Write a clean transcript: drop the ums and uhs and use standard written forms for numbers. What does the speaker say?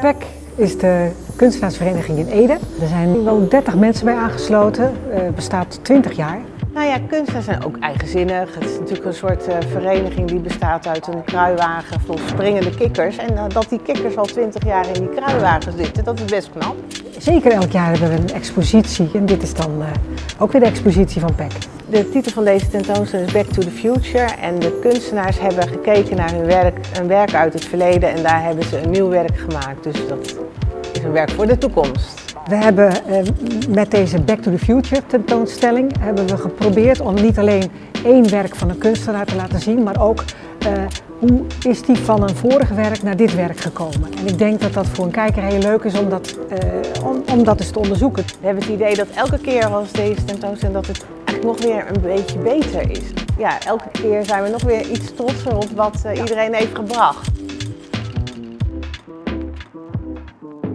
PEC is de kunstenaarsvereniging in Ede. Er zijn wel 30 mensen bij aangesloten. Het bestaat 20 jaar. Nou ja, kunstenaars zijn ook eigenzinnig. Het is natuurlijk een soort vereniging die bestaat uit een kruiwagen vol springende kikkers. En dat die kikkers al 20 jaar in die kruiwagen zitten, dat is best knap. Zeker elk jaar hebben we een expositie en dit is dan ook weer de expositie van PEC. De titel van deze tentoonstelling is Back to the Future en de kunstenaars hebben gekeken naar hun werk uit het verleden en daar hebben ze een nieuw werk gemaakt. Dus dat is een werk voor de toekomst. We hebben met deze Back to the Future tentoonstelling hebben we geprobeerd om niet alleen één werk van een kunstenaar te laten zien, maar ook hoe is die van een vorig werk naar dit werk gekomen. En ik denk dat dat voor een kijker heel leuk is om dat eens te onderzoeken. We hebben het idee dat elke keer als deze tentoonstelling dat het eigenlijk nog weer een beetje beter is. Ja, elke keer zijn we nog weer iets trotser op wat iedereen heeft gebracht.